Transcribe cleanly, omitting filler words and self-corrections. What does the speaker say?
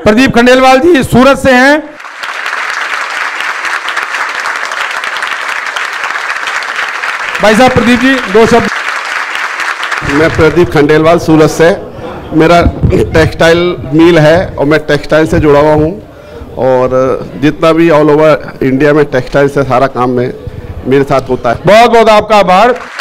प्रदीप खंडेलवाल जी सूरत से हैं। भाई साहब प्रदीप जी 2 शब्द। मैं प्रदीप खंडेलवाल सूरत से, मेरा टेक्सटाइल मिल है और मैं टेक्सटाइल से जुड़ा हुआ हूँ और जितना भी ऑल ओवर इंडिया में टेक्सटाइल से सारा काम में मेरे साथ होता है। बहुत बहुत आपका आभार।